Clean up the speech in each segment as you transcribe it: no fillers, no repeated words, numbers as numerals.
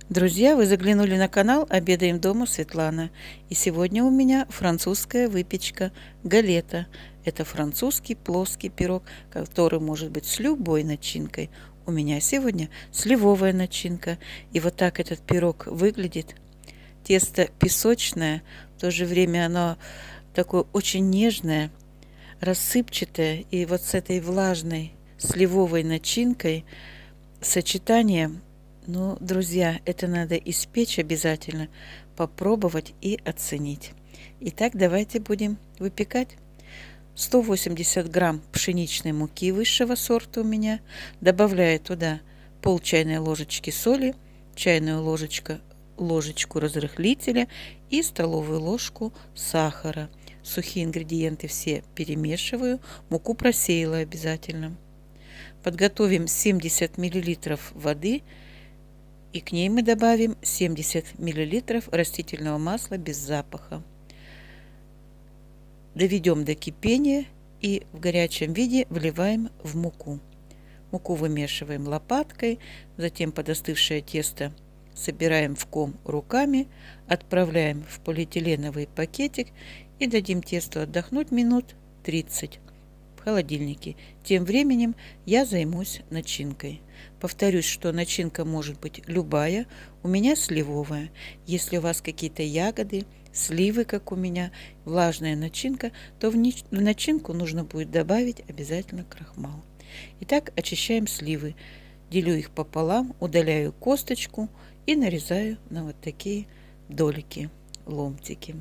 Друзья, вы заглянули на канал «Обедаем дома» Светлана. И сегодня у меня французская выпечка галета. Это французский плоский пирог, который может быть с любой начинкой. У меня сегодня сливовая начинка. И вот так этот пирог выглядит. Тесто песочное, в то же время оно такое очень нежное, рассыпчатое. И вот с этой влажной сливовой начинкой сочетание. Ну, друзья, это надо испечь обязательно, попробовать и оценить. Итак, давайте будем выпекать. 180 грамм пшеничной муки высшего сорта у меня. Добавляю туда пол чайной ложечки соли, чайную ложечку разрыхлителя и столовую ложку сахара. Сухие ингредиенты все перемешиваю. Муку просеяла обязательно. Подготовим 70 мл воды. И к ней мы добавим 70 мл растительного масла без запаха. Доведем до кипения и в горячем виде вливаем в муку. Муку вымешиваем лопаткой, затем подостывшее тесто собираем в ком руками, отправляем в полиэтиленовый пакетик и дадим тесту отдохнуть минут 30 в холодильнике. Тем временем я займусь начинкой. Повторюсь, что начинка может быть любая. У меня сливовая. Если у вас какие-то ягоды, сливы, как у меня, влажная начинка, то в начинку нужно будет добавить обязательно крахмал. Итак, очищаем сливы. Делю их пополам, удаляю косточку и нарезаю на вот такие долики, ломтики.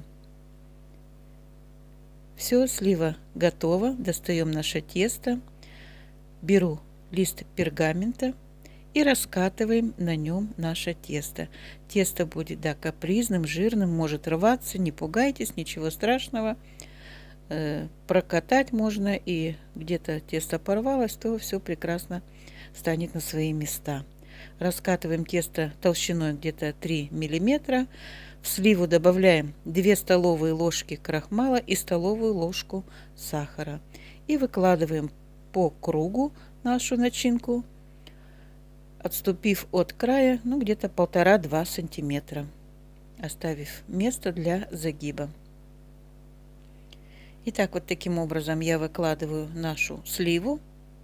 Все, слива готова. Достаем наше тесто. Беру лист пергамента и раскатываем на нем наше тесто. Тесто будет, да, капризным, жирным, может рваться, не пугайтесь, ничего страшного. Прокатать можно, и где-то тесто порвалось, то все прекрасно станет на свои места. Раскатываем тесто толщиной где-то 3 мм. В сливу добавляем 2 столовые ложки крахмала и столовую ложку сахара. И выкладываем по кругу нашу начинку, отступив от края, ну, где-то 1,5-2 сантиметра, оставив место для загиба. Итак, вот таким образом я выкладываю нашу сливу.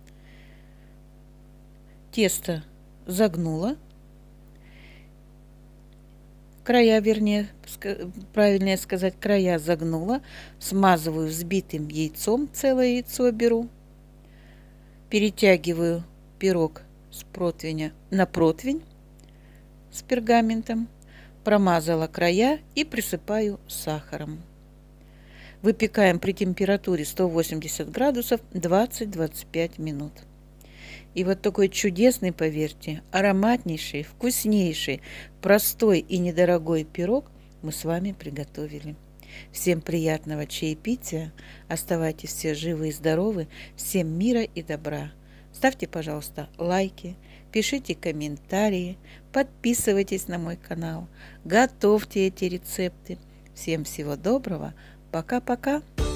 Тесто загнула. Края, вернее, правильнее сказать, края загнула. Смазываю взбитым яйцом, целое яйцо беру. Перетягиваю пирог с противня на противень с пергаментом. Промазала края и присыпаю сахаром. Выпекаем при температуре 180 градусов 20-25 минут. И вот такой чудесный, поверьте, ароматнейший, вкуснейший, простой и недорогой пирог мы с вами приготовили. Всем приятного чаепития. Оставайтесь все живы и здоровы. Всем мира и добра. Ставьте, пожалуйста, лайки, пишите комментарии, подписывайтесь на мой канал, готовьте эти рецепты. Всем всего доброго. Пока-пока.